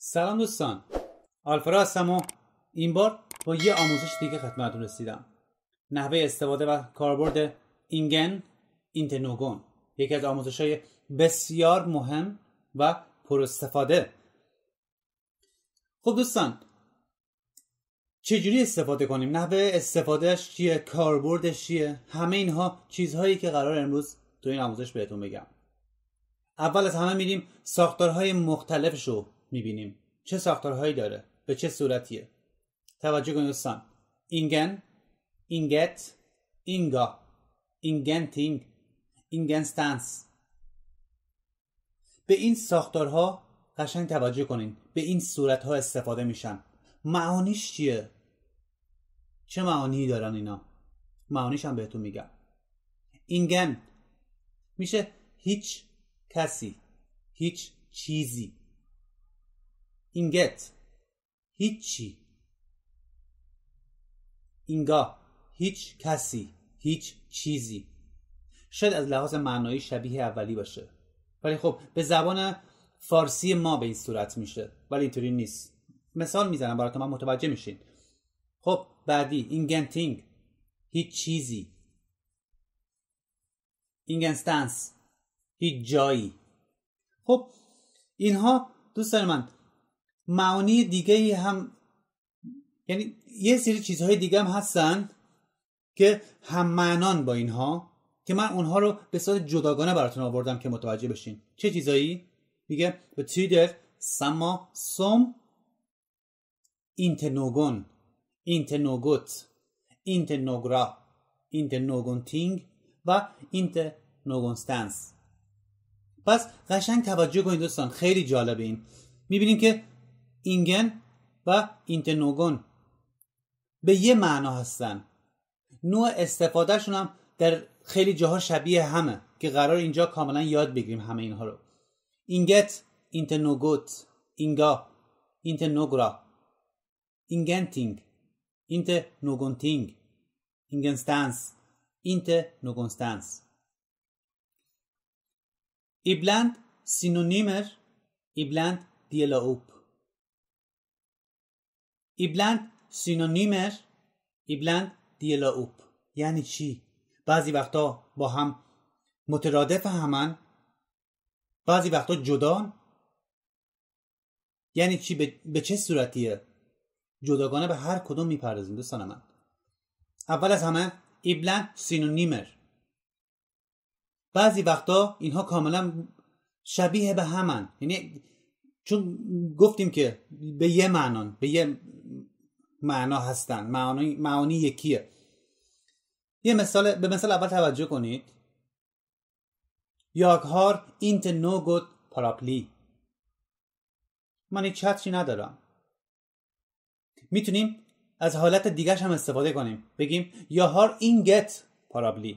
سلام دوستان، آلفرا هستم و این بار با یه آموزش دیگه خدمتتون رسیدم. نحوه استفاده و کاربرد اینگن اینترنوگون، یکی از آموزش‌های بسیار مهم و پراستفاده. خب دوستان، چجوری استفاده کنیم؟ نحوه استفادهش چیه؟ کاربردش چیه؟ همه اینها چیزهایی که قرار امروز تو این آموزش بهتون بگم. اول از همه میریم ساختارهای مختلفش رو میبینیم. چه ساختارهایی داره؟ به چه صورتیه؟ توجه کنید دوستان. اینگن، اینگت، اینگا، اینگنتینگ، اینگنستنس. به این ساختارها قشنگ توجه کنین. به این صورتها استفاده میشن. معانیش چیه؟ چه معانی دارن اینا؟ معانیش هم بهتون میگم. اینگن میشه هیچ کسی، هیچ چیزی. اینگت هیچی. اینگا هیچ کسی، هیچ چیزی. شاید از لحاظ معنایی شبیه اولی باشه، ولی خب به زبان فارسی ما به این صورت میشه، ولی اینطوری نیست. مثال میزنم براتون، من متوجه میشین. خب بعدی اینگنتینگ هیچ چیزی. اینگنستنس هیچ جایی. خب اینها دوستان من معانی دیگه هم، یعنی یه سری چیزهای دیگه هم هستن که هم معنان با اینها، که من اونها رو به صورت جداگانه براتون آوردم که متوجه بشین. چه چیزایی؟ میگه betyder samma som inte någon, inte något, inte några, inte någonting و inte någonstans. پس قشنگ توجه کنید دوستان، خیلی جالبه این. میبینیم که اینگن و اینترنوگون به یه معنا هستن. نوع استفادهشون هم در خیلی جاها شبیه همه که قرار اینجا کاملا یاد بگیریم همه اینها رو. اینگت، اینترنوگوت، اینگا، اینترنوگرا، اینگنتینگ، اینترنوگونتینگ، اینگنستنس، اینترنوگونستنس. Ibland synonymer, ibland delar upp. Ibland synonymer, ibland delar upp. یعنی چی؟ بعضی وقتا با هم مترادف همن، بعضی وقتا جدان. یعنی چی؟ به چه صورتیه؟ جداگانه به هر کدوم میپردازیم دوستان من. اول از همه ibland synonymer. بعضی وقتا اینها کاملا شبیه به همن، یعنی چون گفتیم که به یه معنان، به یه معنا هستن، معانی یکیه. یه مثال، به مثال اول توجه کنید. Jag har inte något paraply. من هیچ چتری ندارم. میتونیم از حالت دیگرش هم استفاده کنیم، بگیم Jag har inget paraply.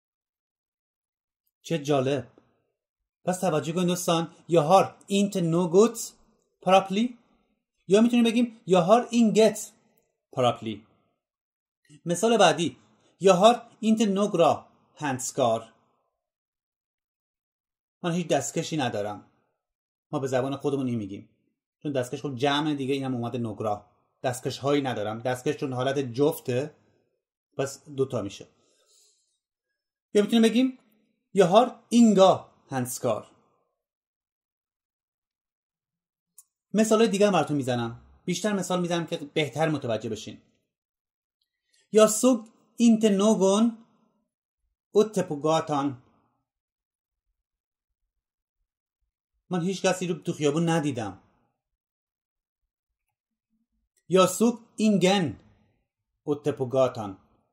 چه جالب. پس توجه کنید دوستان، Jag har inte något paraply. یا میتونیم بگیم Jag har inget paraply. مثال بعدی Jag har inte några handskar. من هیچ دستکشی ندارم. ما به زبان خودمون این میگیم، چون دستکش خب جمع دیگه، اینم اومده نگرا. دستکش هایی ندارم. دستکش چون حالت جفته پس دوتا میشه. یا میتونیم بگیم Jag har inga handskar. مثال دیگه هم براتون میزنم. بیشتر مثال میزنم که بهتر متوجه بشین. Jag såg inte någon ute på gatan. من هیچ کسی رو تو خیابون ندیدم. Jag såg ingen ute på gatan.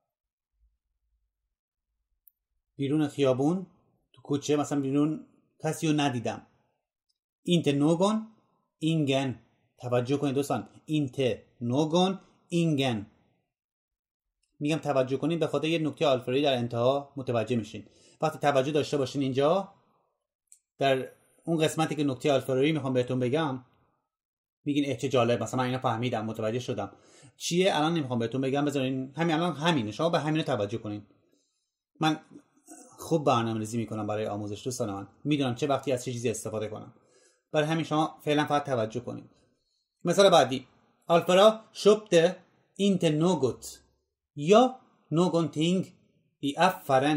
بیرون خیابون، تو کوچه مثلا بیرون کسی رو ندیدم. inte någon, ingen. توجه کنید دوستان، inte någon, ingen. میگم توجه کنید به خاطر یه نکته آلفایی در انتها متوجه میشین. وقتی توجه داشته باشین اینجا در اون قسمتی که نکته آلفایی میخوام بهتون بگم، میگین چه جالب، مثلا من اینو فهمیدم، متوجه شدم. چیه الان نمیخوام بهتون بگم، بذارین همین الان همینه، شما به همین توجه کنین. من خوب برنامه‌ریزی میکنم برای آموزش دوستان من، میدونم چه وقتی از چه چیزی استفاده کنم. برای همین شما فعلا فقط توجه کنید. مثال بعدی آلفرا شبت inte något یا någonting i affären.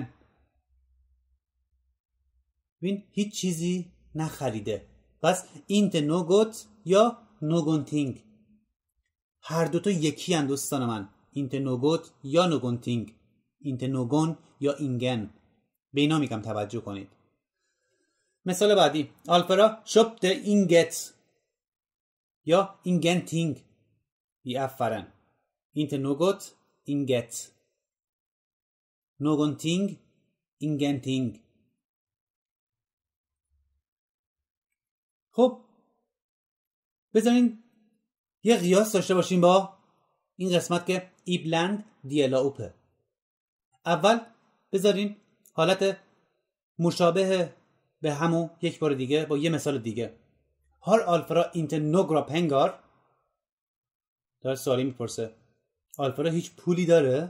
ببین هیچ چیزی نخریده. پس inte något یا någonting هر دوتا یکی هن دوستان من. inte något یا någonting، inte någon یا ingen. به اینا میگم توجه کنید. مثال بعدی آلفرا köpte inget یا ingenting i affären. inte något, inget. någonting, ingenting. خب بذارین یه قیاس داشته باشیم با این قسمت که ایبلند دیلا اوپه. اول بذارین حالت مشابه به همون یک بار دیگه با یه مثال دیگه. هار آلفرا inte några pengar. داره سوالی میپرسه آلفرا هیچ پولی داره؟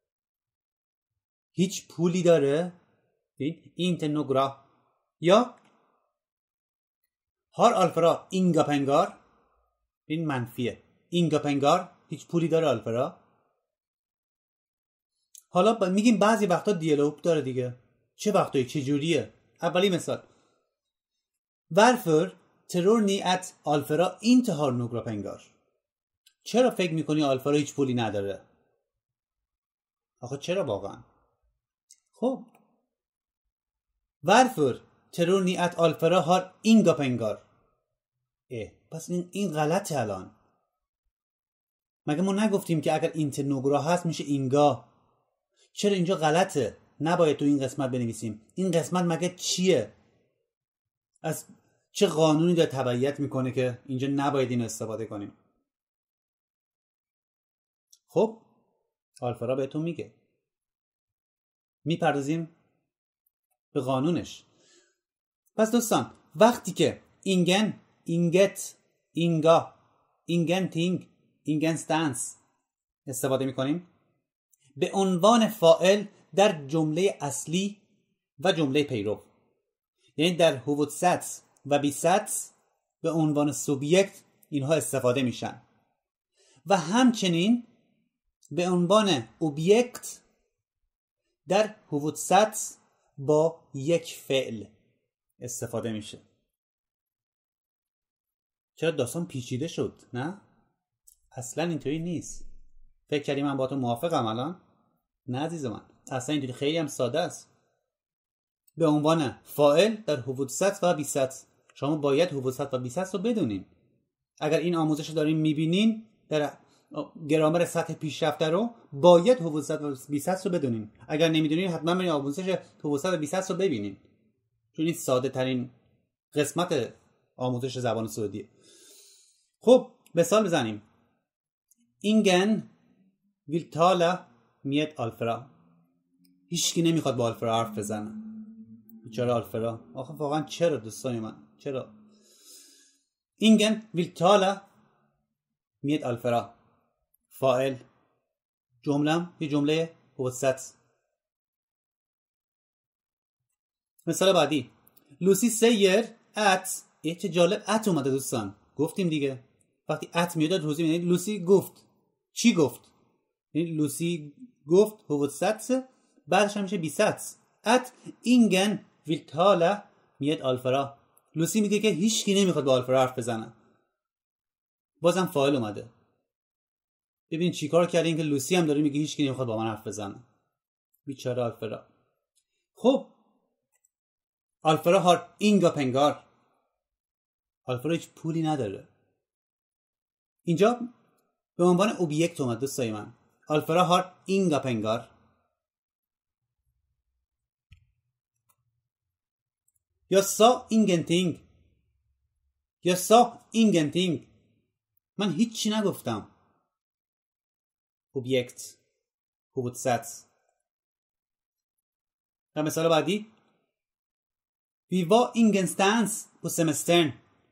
هیچ پولی داره؟ inte några. یا هار آلفرا inga pengar. این منفیه. inga pengar هیچ پولی داره آلفرا؟ حالا میگیم بعضی وقتا دیالوگ داره دیگه. چه وقتایی چه جوریه؟ اولی مثال varför tror ni att آلفرا inte har några pengar. چرا فکر میکنی آلفرا هیچ پولی نداره؟ آخه چرا واقعا؟ خب varför tror ni att آلفرا har inga pengar. پس این غلطه. الان مگه ما نگفتیم که اگر اینت نوگرا هست میشه اینگا؟ چرا اینجا غلطه؟ نباید تو این قسمت بنویسیم. این قسمت مگه چیه؟ از چه قانونی داره تبعیت میکنه که اینجا نباید این استفاده کنیم؟ خب آلفرا بهتون میگه. میپردازیم به قانونش. پس دوستان وقتی که اینگن، اینگت، اینگا، اینگنتینگ، اینگنستنس استفاده میکنیم به عنوان فاعل در جمله اصلی و جمله پیرو، یعنی در هوودساتس و بیساتس به عنوان سوبیکت اینها استفاده میشن و همچنین به عنوان اوبیکت در هوودساتس با یک فعل استفاده میشه. چرا داستان پیچیده شد؟ نه؟ اصلا اینطوری نیست. فکر کردی من با تو موافقم الان؟ نه عزیز من، اصلا اینطوری خیلی هم ساده است. به عنوان فاعل در هوودساتس و بیساتس شما باید هوودساتس و بیساتس رو بدونین. اگر این آموزش رو دارین میبینین در گرامر سطح پیشرفته رو باید هوودساتس و بیساتس رو بدونین. اگر نمیدونین حتما برین آموزش هوودساتس و بیساتس رو ببینین، چون این ساده ترین قسمت آموزش زبان سعودیه. خب مثال بزنیم. اینگن ویل تالا میاد آلفرا. هیچکی نمیخواد با آلفرا حرف بزنه. بیچاره آلفرا. آخه واقعا چرا دوستان من؟ چرا؟ اینگن ویل تالا میاد آلفرا. فاعل. جملم یه جمله هوودساتس. مثال بعدی. لوسی سیر ات. چه جالب ات اومده دوستان. گفتیم دیگه وقتی ات میاد توضیح میدید. لوسی گفت. چی گفت؟ یعنی لوسی گفت هوودساتس، بعدش هم میشه بیساتس. ات اینگن ویل تالا میاد آلفرا. لوسی میگه که هیچکی نمیخواد با آلفرا حرف بزنه. بازم فاعل اومده. ببین چیکار کردین که لوسی هم داره میگه هیچکی نمیخواد با من حرف بزنه. بیچاره آلفرا. خب آلفرا هار اینگا پنگار. آلفرا هیچ پولی نداره. اینجا به عنوان اوبیکت اومد دوستای من. آلفرا هار اینگا پنگار. یا سا اینگنتینگ. یا سا اینگنتینگ. من هیچی نگفتم. اوبیکت هوودساتس. و مثال بعدی. Vi var ingenstans på semestern.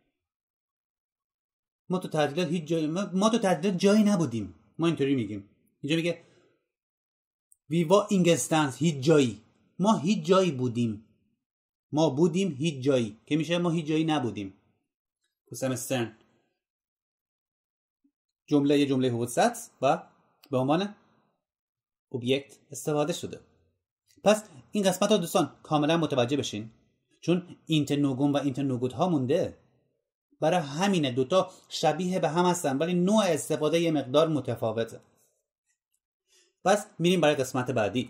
ما تو تعطیلات جایی نبودیم. ما اینطوری میگیم. اینجا میگه Vi var ingenstans هیچ جایی. ما هیچ جایی بودیم. ما بودیم هیچ جایی که میشه ما هیچ جایی نبودیم. på semestern. یه جمله هوتساتس و به عنوان اوبجکت استفاده شده. پس این قسمت ها دوستان کاملا متوجه بشین، چون اینت نوگون و اینت نوگود ها مونده. برای همینه دوتا شبیه به هم هستن ولی نوع استفاده یه مقدار متفاوته. پس میریم برای قسمت بعدی.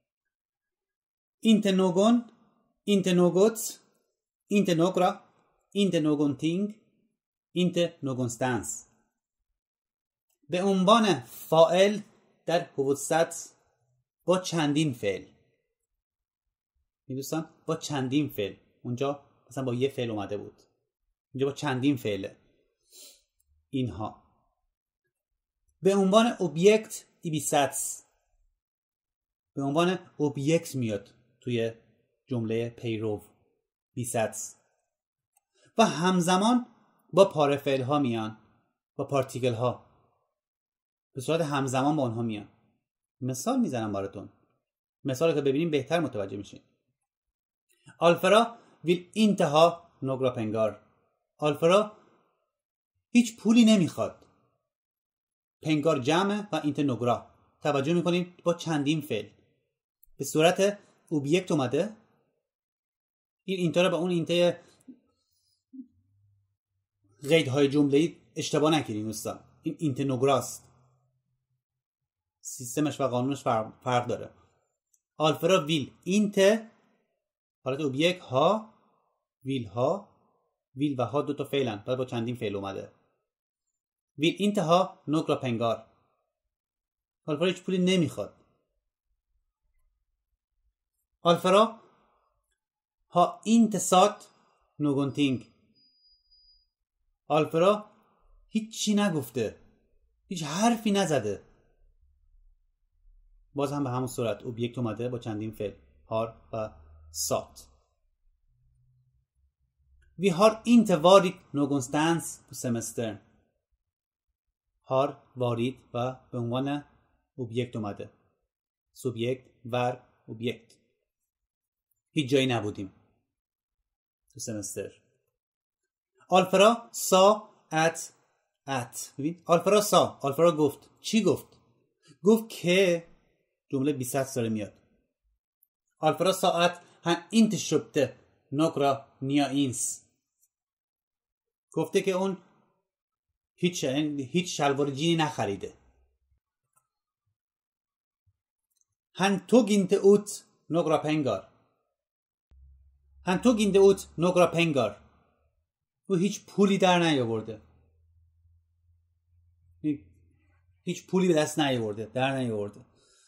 اینت نوگون، اینت نوگوت، اینت نوگرا، اینت نوگونتینگ، اینت نوگونستانس. به عنوان فاعل در هوتساتس با چندین فعل. دوستان با چندین فعل. اونجا مثلا با یه فعل اومده بود، اینجا با چندین فعله. اینها به عنوان اوبجکت ایبیساتس، به عنوان اوبجکت میاد توی جمله پیرو بیساتس و همزمان با پاره فعل ها میان، با پارتیکل ها به صورت همزمان با اونها میان. مثال میزنم براتون، مثال که ببینیم بهتر متوجه میشین. آلفرا ویل اینتها نوگرا پنگار. آلفرا هیچ پولی نمیخواد. پنگار جمع و اینت نوگرا. توجه میکنیم با چندین فعل به صورت اوبجکت اومده. این اینتا رو با اون اینت قیدهای جمله‌ای اشتباه نگیرید دوستان. این اینت نوگراست. سیستمش و قانونش فرق داره. آلفرا ویل اینت حالت اوبجکت ها، ویل ها، ویل و ها دوتا فعلن، بعد با چندین فعل اومده. ویل اینتها نوگرا پنگار. آلفرا هیچ پولی نمیخواد. آلفرا ها اینتسات نوگونتینگ. آلفرا هیچی نگفته، هیچ حرفی نزده. باز هم به همون صورت اوبجکت اومده با چندین فعل هار و سات. Vi har inte varit någonstans på semestern. har varit و به عنوان اوبجکت اومده. سوبجکت ور اوبجکت. هیچ جایی نبودیم تو سمستر. آلفرا سا ات. ببین آلفرا سا، آلفرا گفت. چی گفت؟ گفت که جمله بیساتس داره میاد. آلفرا ساعت han inte köpte några nya jeans. گفته که اون هیچ شلوار جینی نخریده. Han tog inte ut några pengar. Han tog inte ut några pengar. او هیچ پولی در نیاورده. هیچ پولی به دست نیاورده، در نیاورده.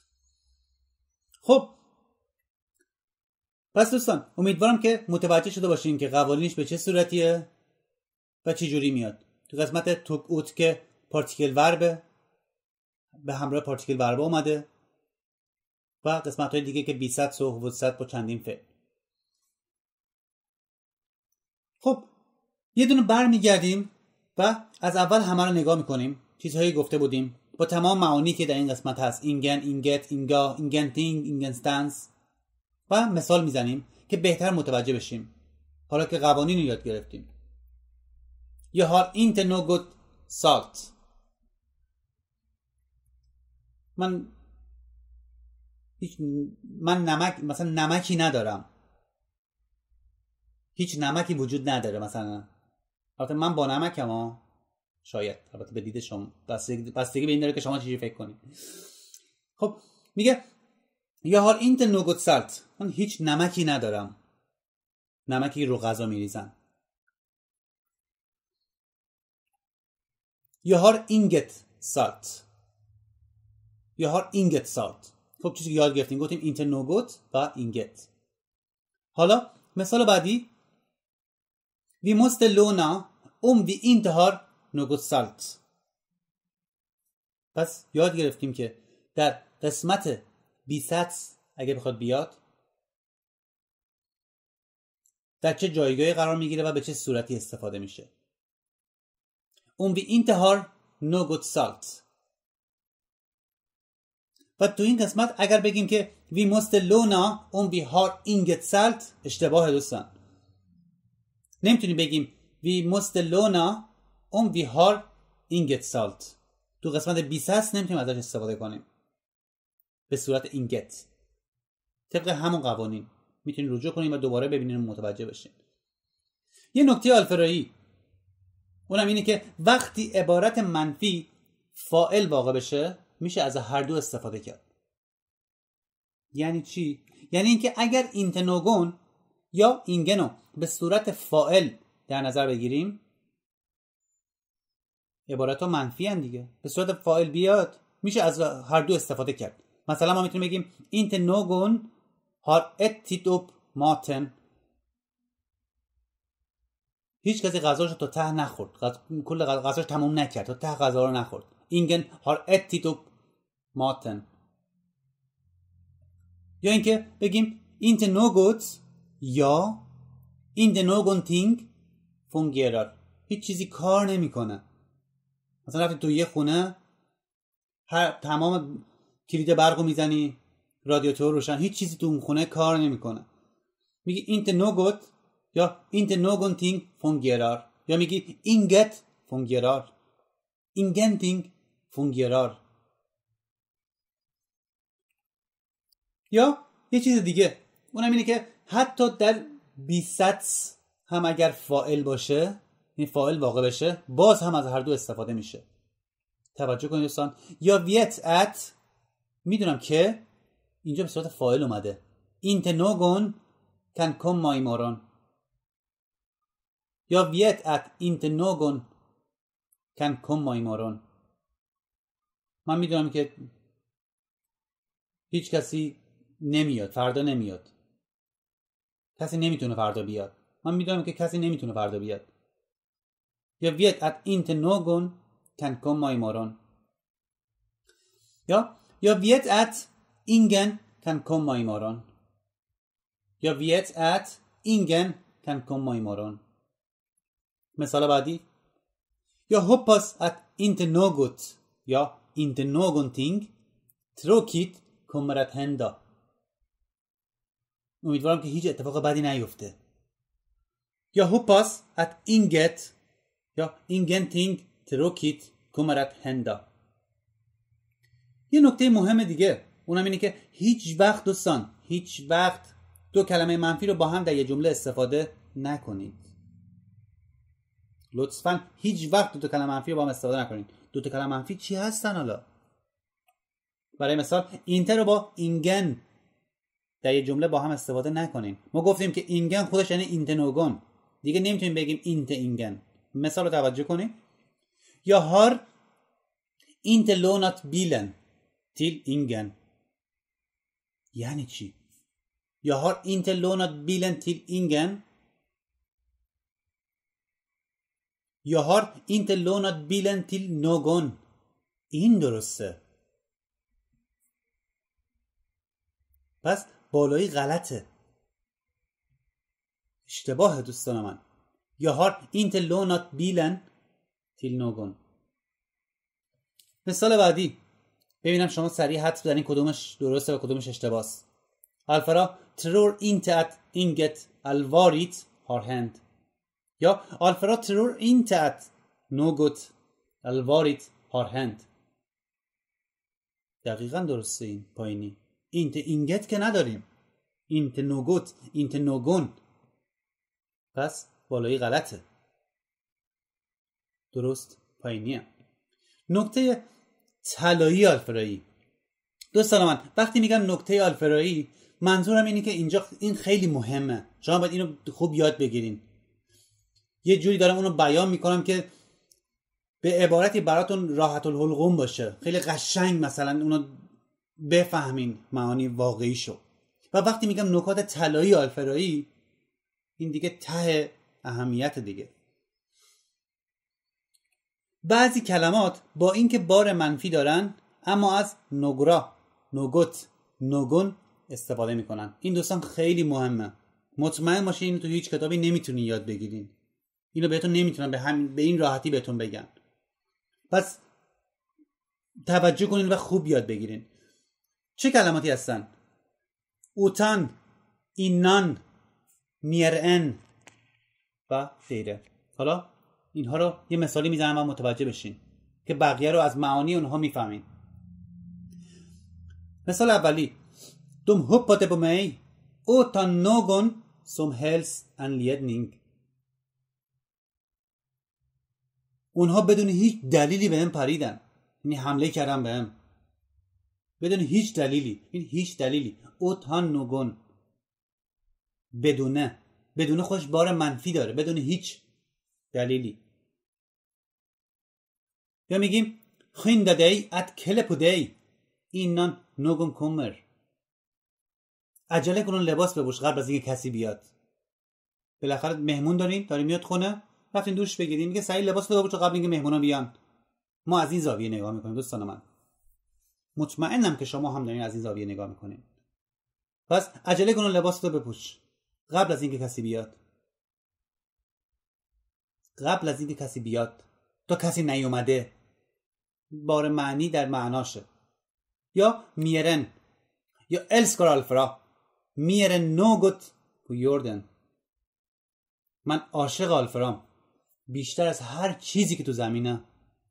خب پس دوستان امیدوارم که متوجه شده باشین که قوانینش به چه صورتیه و چه جوری میاد. تو قسمت توک اوت که پارتیکل وربه به همراه پارتیکل وربه اومده و قسمت های دیگه که بیساتس و هوتساتس با چندین فعل. خب یه دونه برمیگردیم و از اول همه رو نگاه میکنیم. چیزهایی گفته بودیم با تمام معانی که در این قسمت هست. اینگن، اینگت، اینگا، اینگنتینگ، اینگنستانس و مثال میزنیم که بهتر متوجه بشیم. حالا که قوانین رو یاد گرفتیم. Jag har inte något salt. من نمک، مثلا نمکی ندارم. هیچ نمکی وجود نداره مثلا. البته من با نمکم ها. شاید البته به دید شما بستگی به این داره که شما چجوری فکر کنید. خب میگه Jag har inte något salt. من هیچ نمکی ندارم. نمکی رو غذا میریزن. Jag har inget salt. Jag har inget salt. خب چیزی که یاد گرفتیم گفتیم inte något و inget. حالا مثال بعدی. Vi måste låna om vi inte har något salt. پس یاد گرفتیم که در قسمت بیساتس اگه بخواد بیاد در چه جایگاهی قرار میگیره و به چه صورتی استفاده میشه. Om vi inte har något salt. و تو این قسمت اگر بگیم که vi måste låna om vi har inget salt اشتباه دوستان. نمیتونیم بگیم vi måste låna om vi har inget salt. تو قسمت 20 هست نمیتونیم ازش استفاده کنیم به صورت اینگت. طبق همون قوانین میتونید رجوع کنیم و دوباره ببینید و متوجه بشین. یه نکته آلفرایی اونم اینه که وقتی عبارت منفی فاعل واقع بشه میشه از هر دو استفاده کرد. یعنی چی؟ یعنی اینکه اگر اینتنوگون یا اینگنو به صورت فاعل در نظر بگیریم، عبارت ها منفی هن دیگه، به صورت فاعل بیاد میشه از هر دو استفاده کرد. مثلا ما میتونیم بگیم اینتنوگون har ätit upp maten. هیچ کسی غذاشو تا ته نخورد، کل غذاش تموم نکرد، تا ته غذا رو نخورد. اینگن har ätit upp maten. یا اینکه بگیم inte något یا inte någonting fungerar. هیچ چیزی کار نمیکنه. مثلا رفتی تو یه خونه، تمام کلید برقو میزنی، رادیاتور روشن، هیچ چیزی تو اون خونه کار نمیکنه. میگی inte något یا inte någonting fungerar. یا میگی inget fungerar. ingenting fungerar. یا یه چیز دیگه، اونم اینه که حتی در بی‌سطس هم اگر فاعل باشه، این فاعل واقع بشه، باز هم از هر دو استفاده میشه. توجه کنید دوستان. یا ویت ات، میدونم که اینجا به صورت فاعل اومده. inte någon kan komma imorgon. یا ویت ات inte någon kan komma imorgon. من میدونم که هیچ کسی نمیاد، فردا نمیاد. کسی نمیتونه فردا بیاد. من میدونم که کسی نمیتونه فردا بیاد. یا vet att inte någon kan komma imorgon. یا vet att ingen kan komma imorgon. یا vet att ingen kan komma imorgon. مثال بعدی. Jag hoppas att inte något یا inte någonting tråkigt kommer att hända. امیدوارم که هیچ اتفاق بدی نیفته. Jag hoppas att inget یا ingenting tråkigt kommer att hända. یه نکته مهم دیگه، اونم اینه که هیچ وقت دوستان، هیچ وقت دو کلمه منفی رو با هم در یه جمله استفاده نکنید. لطفاً هیچ وقت دو کلمه منفی رو با هم استفاده نکنید. دو تا کلمه منفی چی هستن حالا؟ برای مثال اینتر رو با اینگن در یه جمله با هم استفاده نکنین. ما گفتیم که اینگن خودش یعنی اینتنوگون، دیگه نمیتونیم بگیم اینت اینگن. مثال رو توجه کنیم. یا har inte lånat bilen till ingen. یعنی چی؟ یا har inte lånat bilen till ingen. یا har inte lånat bilen till någon. این درسته. پس بالایی غلطه، اشتباه دوستان من. یا har inte lånat bilen till någon. مثال بعدی، ببینم شما سریع حدس بزنید کدومش درسته و کدومش اشتباهه. Alfara tror inte att inget allvarligt har hänt. یا Alfara tror inte att något allvarligt har hänt. دقیقاً درسته این پایینی. اینت اینگت که نداریم. اینت نوگوت، اینت نوگون. پس بالایی غلطه. درست پایینیه. نکته طلایی آلفرایی. دوستان من وقتی میگم نکته آلفرایی منظورم اینه که اینجا این خیلی مهمه. شما باید اینو خوب یاد بگیرین. یه جوری دارم اونو بیان میکنم که به عبارتی براتون راحت الحلقوم باشه. خیلی قشنگ مثلا اونو بفهمین معانی واقعیشو. و وقتی میگم نکات طلایی آلفرایی این دیگه ته اهمیت دیگه. بعضی کلمات با اینکه بار منفی دارن اما از نگرا، نگوت، نگون استفاده میکنن. این دوستان خیلی مهمه. مطمئن باشین اینو تو هیچ کتابی نمیتونین یاد بگیرین. اینو بهتون نمیتونن به این راحتی بهتون بگن. پس توجه کنین و خوب یاد بگیرین. چه کلماتی هستن؟ اوتان، اینان، میرن و غیره. حالا اینها رو یه مثالی میزنم و متوجه بشین. که بقیه رو از معانی اونها میفهمین. مثال اولی: De hoppade på mig utan någon som helst anledning. اونها بدون هیچ دلیلی بهم پریدن، یعنی حمله کردن بهم بدون هیچ دلیلی. این هیچ دلیلی، utan någon، بدون خودش بار منفی داره، بدون هیچ دلیلی. یا میگیم skynda dig att klä på dig innan någon kommer. عجله کن لباس بپوش قبل از اینکه کسی بیاد. بالاخره مهمون داریم میاد خونه، رفتین دوش بگیریم، میگه سریع لباس رو بپوش قبل اینکه مهمونا بیان. ما از این زاویه نگاه میکنیم دوستان من. مطمئنم که شما هم دارین از این زاویه نگاه میکنین. پس عجله کن لباس رو بپوش قبل از اینکه کسی بیاد. قبل از اینکه کسی بیاد، تا کسی نیومده، بار معنی در معناشه. یا میرن، یا älskar Alfra mer än något på jorden. من عاشق آلفرام بیشتر از هر چیزی که تو زمینه.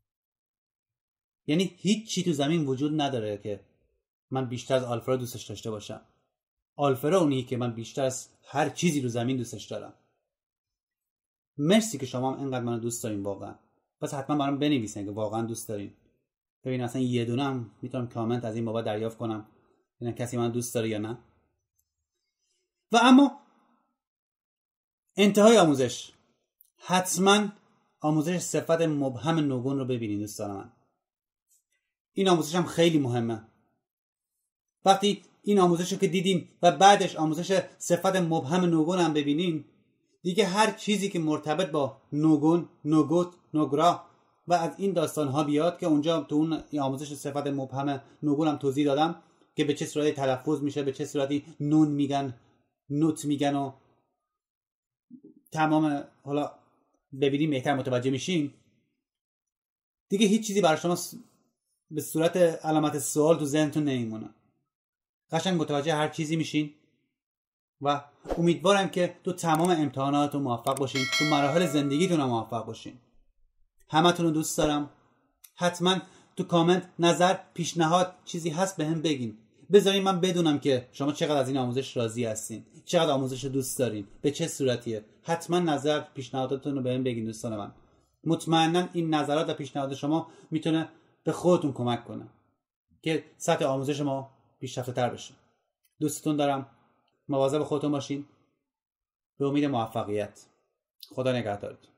یعنی هیچ چی تو زمین وجود نداره که من بیشتر از آلفرا دوستش داشته باشم. آلفرا اونیه که من بیشتر از هر چیزی رو زمین دوستش دارم. مرسی که شما هم اینقدر منو دوست دارین واقعا. پس حتما برام بنویسین که واقعا دوست دارین. ببین اصلا یه دونه هم میتونم کامنت از این بابا دریافت کنم ببینم کسی منو دوست داره یا نه. و اما انتهای آموزش، حتما آموزش صفت مبهم نگون رو ببینید دوستان من. این آموزش هم خیلی مهمه. وقتی این آموزش رو که دیدین و بعدش آموزش صفت مبهم نگون هم ببینین، دیگه هر چیزی که مرتبط با نگون، نگوت، نگرا و از این داستان ها بیاد که اونجا تو اون آموزش صفت مبهم نگون هم توضیح دادم که به چه صورتی تلفظ میشه، به چه صورتی نون میگن، نوت میگن و تمام، حالا ببینیم بهتر متوجه میشین. دیگه هیچ چیزی برای شما به صورت علامت سوال تو ذهنتون نمیمونه. قشنگ متوجه هر چیزی میشین و امیدوارم که تو تمام امتحاناتتون موفق باشین، تو مراحل زندگیتون هم موفق باشین. همتون رو دوست دارم. حتما تو کامنت نظر، پیشنهاد، چیزی هست بهم بگین. بذارین من بدونم که شما چقدر از این آموزش راضی هستین، چقدر آموزش رو دوست دارین، به چه صورتیه. حتما نظر، پیشنهاداتتون رو بهم بگین دوستان من. مطمئنا این نظرات و پیشنهادات شما میتونه به خودتون کمک کنه که سطح آموزش ما پیشرفته‌تر بشه. دوستتون دارم. مواظب خودتون باشین. به امید موفقیت. خدا نگهدارتون.